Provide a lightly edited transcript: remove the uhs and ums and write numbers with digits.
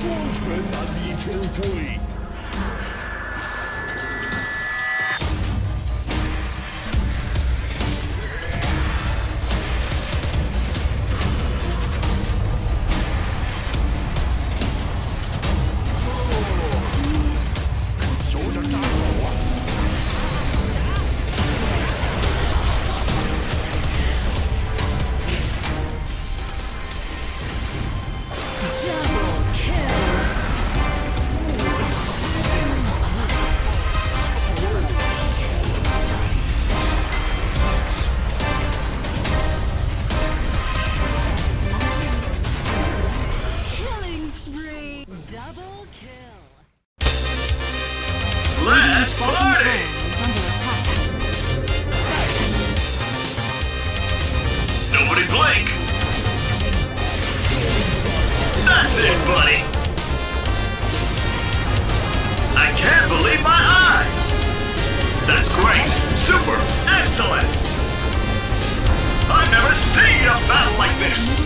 双拳难敌天辉。 Let's party! Nobody blink! That's it, buddy! I can't believe my eyes! That's great! Super! Excellent! I've never seen a battle like this!